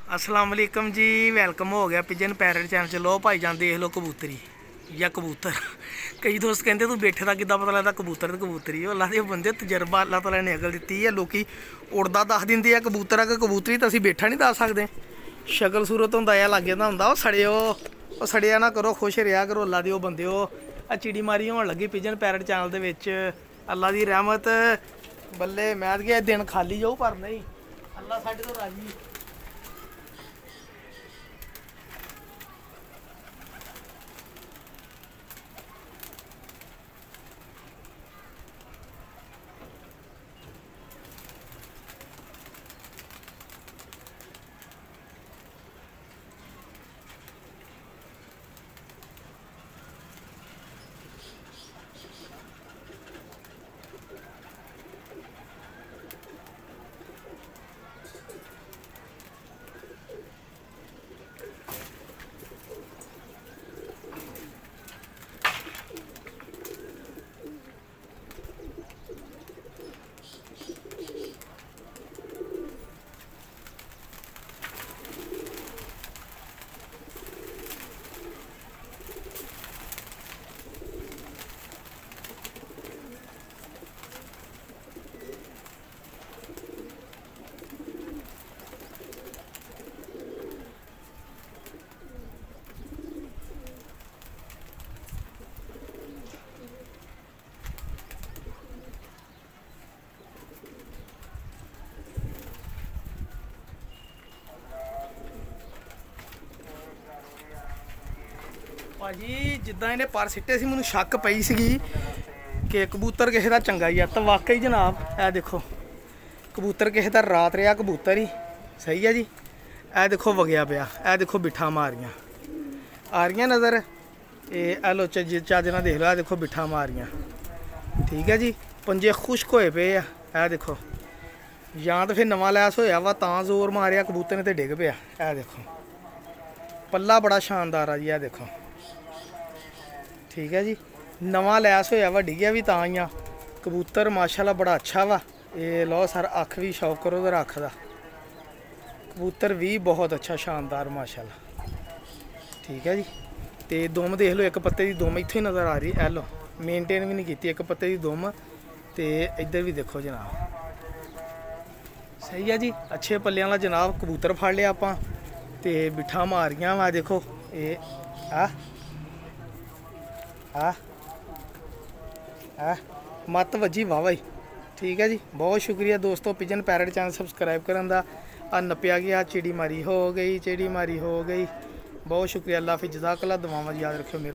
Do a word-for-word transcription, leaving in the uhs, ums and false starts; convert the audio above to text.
अस्सलाम वालेकुम जी, वेलकम हो गया पिजन पैरट चैनल च। लो भाई जान देख लो कबूतरी या कबूतर। कई दोस्त कहते तू बैठे का किदा पता लगता कबूतर तो कबूतरी। अल्लाह के बंदे तजर्बा अल्लाह तला ने अकल दी है। लोग उड़दा दस देंगे आ कबूतर अगर कबूतरी तो असीं बैठा नहीं दस सकते। शक्ल सूरत होंदा या लागे दा होंदा। सड़ियो सड़िया ना करो, खुश रहा करो अल्लाह दे बंदे। आ चिड़ी मारी होन लगी पिजन पैरट चैनल दे विच। अल्लाह दी रहमत बल्ले मैं गया दिन खाली जाऊ पर नहीं, अल्लाह साडे तो राजी। भाजी जिदा इन्हें पर सिट्टे सी मैनू शक पई सी कि कबूतर किसी का चंगा ही है, तो वाकई जनाब ए देखो कबूतर किसी का रात रहा कबूतर ही सही है जी। ए देखो वगया पिया, ए देखो बिठा मारियां आ रही नज़र। ए लो चज ना देख लो, ए देखो बिठा मारियां ठीक है जी। पंजे खुश्क होए पे आ, ए देखो या तो फिर नवा लैस होया वा तां जोर मारिया कबूतर ने तो डिग पिया। ए देखो पल्ला बड़ा शानदार आ जी। ए देखो ठीक है जी, नवा लैस होया वा डिग्या भी तां ही आ। कबूतर माशाल्लाह बड़ा अच्छा वा। ये लो सर अख भी शौक करो तो अख दा कबूतर भी बहुत अच्छा शानदार माशाल्लाह ठीक है जी। तो दुम देख लो, एक पत्ते की दुम इत्थों ही नज़र आ रही। ए लो मेनटेन भी नहीं की एक पत्ते की दुम। तो इधर भी देखो जनाब सही है जी। अच्छे पल्ले वाला जनाब कबूतर फड़ लिया आपां ते बिठा मारियां वा। देखो ये आ आ आ मत वजी वाह भाई ठीक है जी। बहुत शुक्रिया दोस्तों पिजन पैरट चैनल सबसक्राइब करन दा। आ नपया गया चिड़ी मारी हो गई, चिड़ी मारी हो गई। बहुत शुक्रिया, अल्लाह हाफिज़, जज़ाकल्लाह, दुआवां याद रखियो मेरे।